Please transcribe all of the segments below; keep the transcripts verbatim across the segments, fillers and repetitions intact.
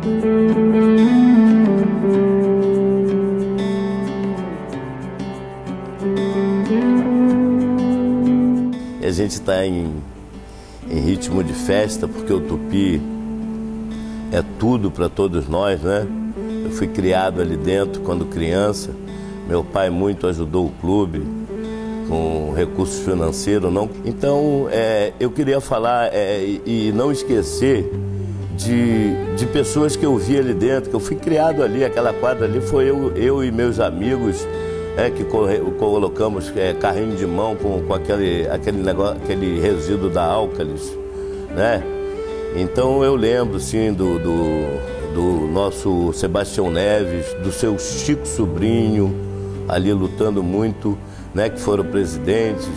A gente está em, em ritmo de festa, porque o Tupi é tudo para todos nós, né? Eu fui criado ali dentro quando criança. Meu pai muito ajudou o clube com recursos financeiros, não. Então, é, eu queria falar é, e não esquecer de, de pessoas que eu vi ali dentro, que eu fui criado ali. Aquela quadra ali foi eu, eu e meus amigos. É que colocamos é, carrinho de mão com, com aquele, aquele, negócio, aquele resíduo da Álcalis, né? Então eu lembro, sim, do, do, do nosso Sebastião Neves, do seu Chico Sobrinho, ali lutando muito, né? Que foram presidentes,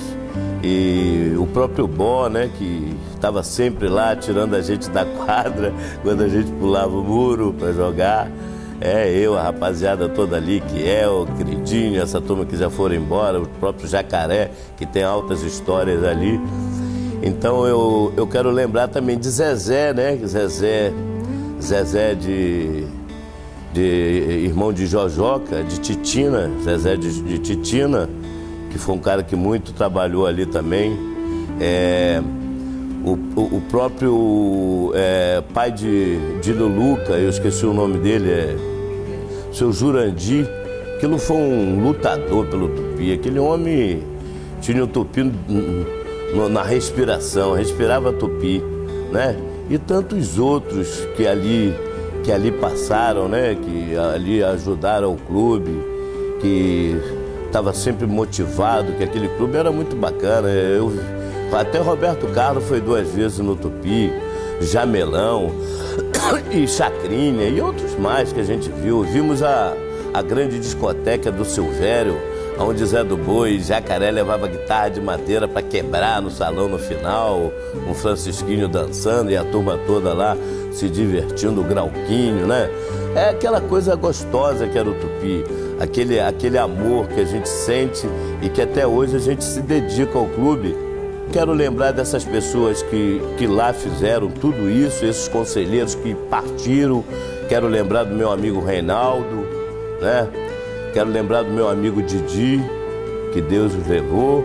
e o próprio Bó, né? Que estava sempre lá tirando a gente da quadra quando a gente pulava o muro para jogar. É, eu, a rapaziada toda ali, que é o Queridinho, essa turma que já foram embora, o próprio Jacaré, que tem altas histórias ali. Então eu, eu quero lembrar também de Zezé, né? Zezé, Zezé de, de irmão de Jojoca, de Titina, Zezé de, de Titina, que foi um cara que muito trabalhou ali também. É, O, o, o próprio é, pai de, de Luluca, eu esqueci o nome dele, é seu Jurandir, aquilo foi um lutador pelo Tupi. Aquele homem tinha o Tupi no, na respiração, respirava Tupi, né? E tantos outros que ali, que ali passaram, né? Que ali ajudaram o clube, que estava sempre motivado, que aquele clube era muito bacana. Eu, até Roberto Carlos foi duas vezes no Tupi, Jamelão e Chacrinha e outros mais que a gente viu. Vimos a, a grande discoteca do Silvério, onde Zé do Boi e Jacaré levava guitarra de madeira para quebrar no salão no final, um Francisquinho dançando e a turma toda lá se divertindo, o Grauquinho, né? É aquela coisa gostosa que era o Tupi, aquele, aquele amor que a gente sente e que até hoje a gente se dedica ao clube. Quero lembrar dessas pessoas que, que lá fizeram tudo isso, esses conselheiros que partiram. Quero lembrar do meu amigo Reinaldo, né? Quero lembrar do meu amigo Didi, que Deus os levou.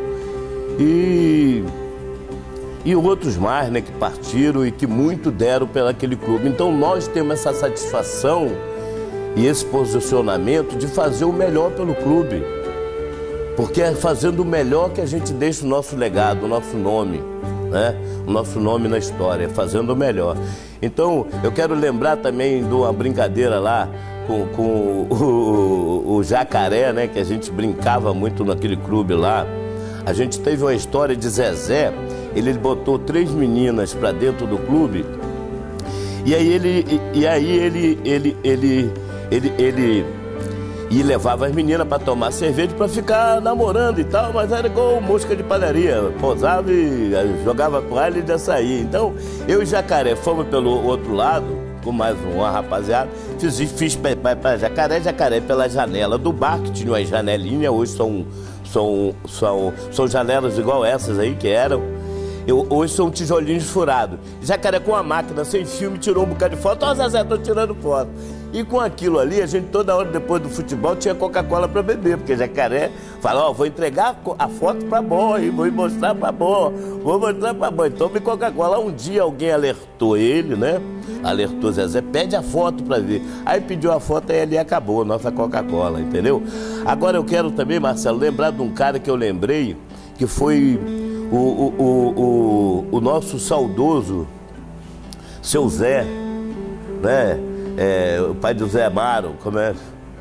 E, e outros mais, né, que partiram e que muito deram pelo aquele clube. Então nós temos essa satisfação e esse posicionamento de fazer o melhor pelo clube. Porque é fazendo o melhor que a gente deixa o nosso legado, o nosso nome, né? O nosso nome na história, fazendo o melhor. Então, eu quero lembrar também de uma brincadeira lá com, com o, o, o Jacaré, né? Que a gente brincava muito naquele clube lá. A gente teve uma história de Zezé, ele botou três meninas para dentro do clube, e aí ele, e, e aí ele, ele, ele, ele, ele e levava as meninas para tomar cerveja para ficar namorando e tal, mas era igual mosca de padaria, pousava e jogava toalha e já saía. Então, eu e Jacaré fomos pelo outro lado, com mais uma rapaziada, fiz, fiz para Jacaré, Jacaré pela janela do bar, que tinha uma janelinha, hoje são, são, são, são janelas igual essas aí que eram. Eu, hoje são tijolinhos furados. Jacaré com a máquina, sem filme, tirou um bocado de foto. Ó, oh, Zezé, tô tirando foto. E com aquilo ali, a gente toda hora depois do futebol tinha Coca-Cola para beber, porque Jacaré fala, ó, oh, vou entregar a foto para Bó, vou mostrar para Bó, vou mostrar para Bó, tome Coca-Cola. Um dia alguém alertou ele, né? Alertou Zezé, pede a foto para ver. Aí pediu a foto e ali acabou a nossa Coca-Cola, entendeu? Agora eu quero também, Marcelo, lembrar de um cara que eu lembrei, que foi o, o, o, o, o nosso saudoso seu Zé, né? É, o pai do Zé Amaro, como é?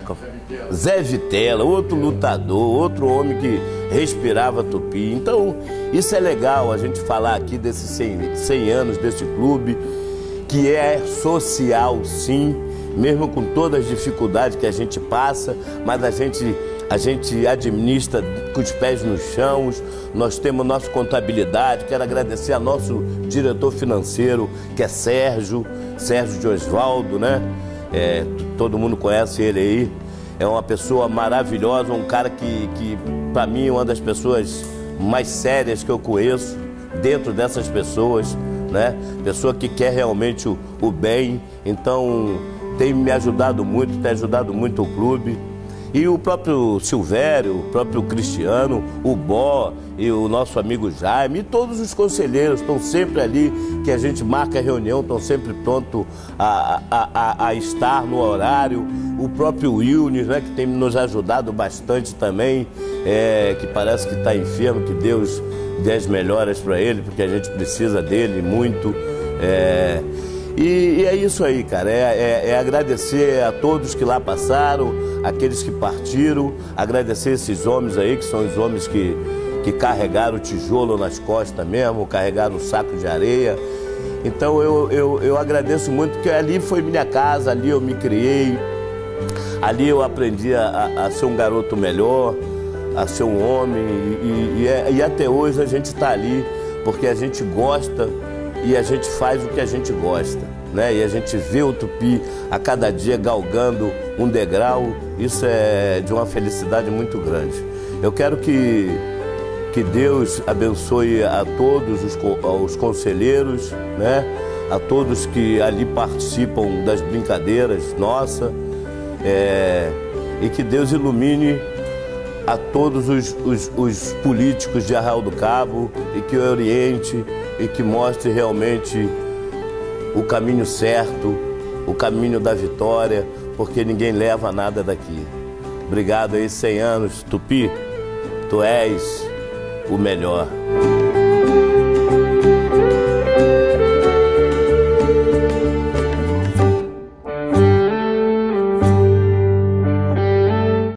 Zé Vitela, outro lutador, outro homem que respirava Tupi. Então, isso é legal a gente falar aqui desses cem anos desse clube, que é social, sim, mesmo com todas as dificuldades que a gente passa, mas a gente, a gente administra com os pés no chão. Nós temos nossa contabilidade. Quero agradecer a nosso diretor financeiro, que é Sérgio, Sérgio de Osvaldo, né? É, todo mundo conhece ele aí. É uma pessoa maravilhosa, um cara que, que para mim, é uma das pessoas mais sérias que eu conheço, dentro dessas pessoas, né? Pessoa que quer realmente o, o bem, então tem me ajudado muito, tem ajudado muito o clube. E o próprio Silvério, o próprio Cristiano, o Bó e o nosso amigo Jaime, e todos os conselheiros estão sempre ali, que a gente marca a reunião, estão sempre prontos a, a, a, a estar no horário. O próprio Wilnes, né, que tem nos ajudado bastante também, é, que parece que está enfermo, que Deus dê as melhoras para ele, porque a gente precisa dele muito. É, e, e é isso aí, cara, é, é, é agradecer a todos que lá passaram, aqueles que partiram, agradecer esses homens aí, que são os homens que, que carregaram o tijolo nas costas mesmo, carregaram o saco de areia. Então eu, eu, eu agradeço muito, porque ali foi minha casa, ali eu me criei, ali eu aprendi a, a ser um garoto melhor, a ser um homem, e, e, e até hoje a gente está ali, porque a gente gosta e a gente faz o que a gente gosta, né? E a gente vê o Tupi a cada dia galgando um degrau, isso é de uma felicidade muito grande. Eu quero que, que Deus abençoe a todos os, os conselheiros, né? A todos que ali participam das brincadeiras nossas, é, e que Deus ilumine a todos os, os, os políticos de Arraial do Cabo, e que oriente e que mostre realmente o caminho certo, o caminho da vitória, porque ninguém leva nada daqui. Obrigado aí, cem anos, Tupi, tu és o melhor.